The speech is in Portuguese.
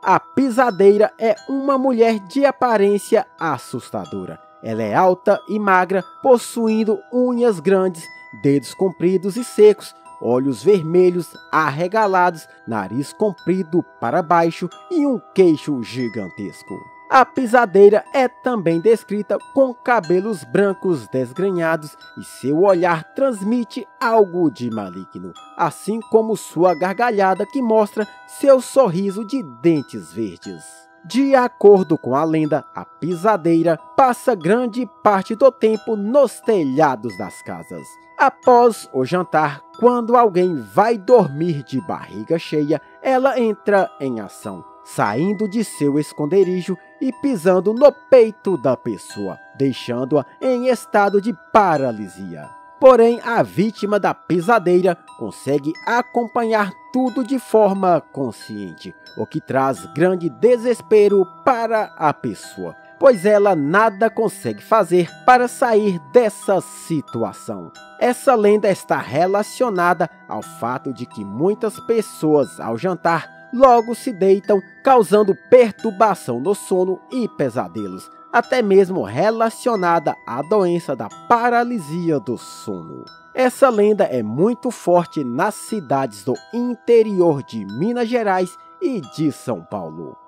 A pisadeira é uma mulher de aparência assustadora. Ela é alta e magra, possuindo unhas grandes, dedos compridos e secos, olhos vermelhos arregalados, nariz comprido para baixo e um queixo gigantesco. A pisadeira é também descrita com cabelos brancos desgrenhados e seu olhar transmite algo de maligno, assim como sua gargalhada que mostra seu sorriso de dentes verdes. De acordo com a lenda, a pisadeira passa grande parte do tempo nos telhados das casas. Após o jantar, quando alguém vai dormir de barriga cheia, ela entra em ação, saindo de seu esconderijo e pisando no peito da pessoa, deixando-a em estado de paralisia. Porém, a vítima da pisadeira consegue acompanhar tudo de forma consciente, o que traz grande desespero para a pessoa, pois ela nada consegue fazer para sair dessa situação. Essa lenda está relacionada ao fato de que muitas pessoas, ao jantar, logo se deitam, causando perturbação no sono e pesadelos, até mesmo relacionada à doença da paralisia do sono. Essa lenda é muito forte nas cidades do interior de Minas Gerais e de São Paulo.